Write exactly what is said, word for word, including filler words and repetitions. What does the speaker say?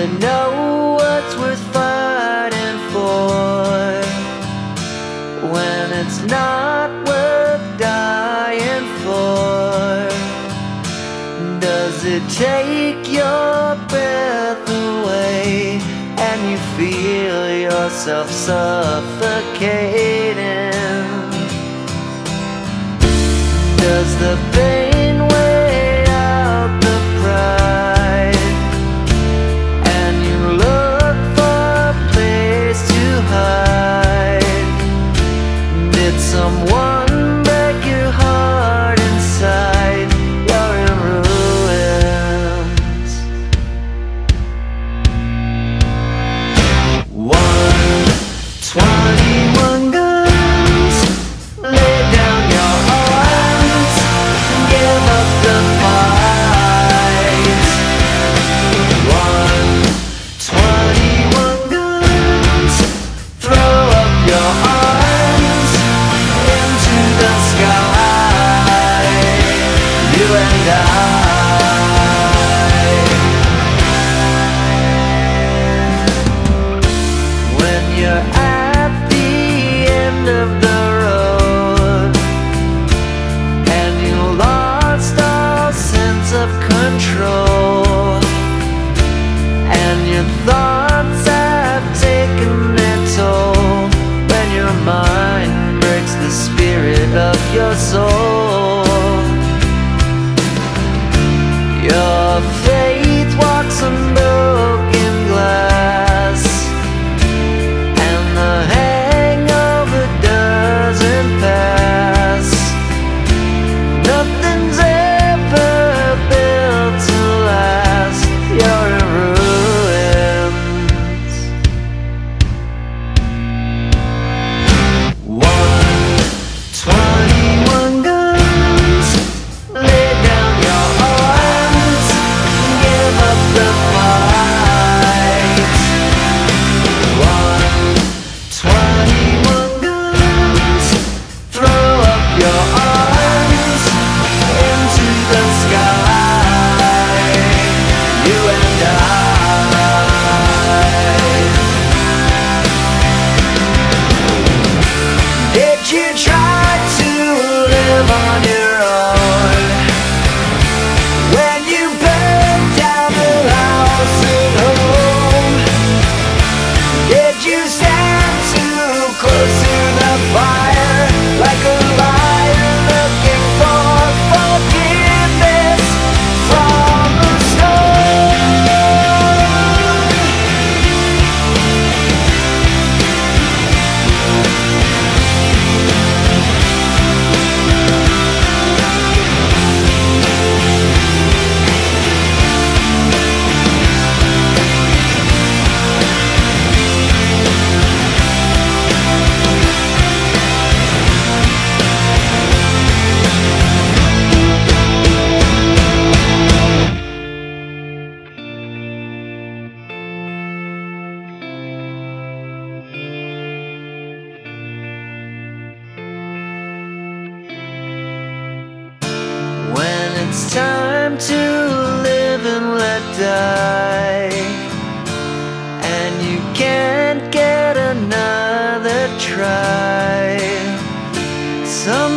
you know what's worth fighting for when it's not worth dying for? Does it take your breath away and you feel yourself suffocating? Does the pain weigh out the pride and you look for a place to hide? Did someone break your heart inside? You're in ruins. One twenty-one guns, lay down your arms, give up the fight. One twenty-one guns, throw up your arms into the sky, you and I. When you're at the end of the road and you lost all sense of control, and your thoughts have taken their toll, when your mind breaks the spirit of your soul, your faith walks on broken glass, and the hangover doesn't pass. Nothing's ever built to last. You're in ruins. One twenty-one guns, lay down your arms, give up the fight. One twenty-one guns, throw up your arms into the sky, you and I. Did you try to live on your own when you burned down the house at home? Did you stand too close to the fire like a liar looking for forgiveness from the stone? When it's time to live and let die, and you can't get another try, some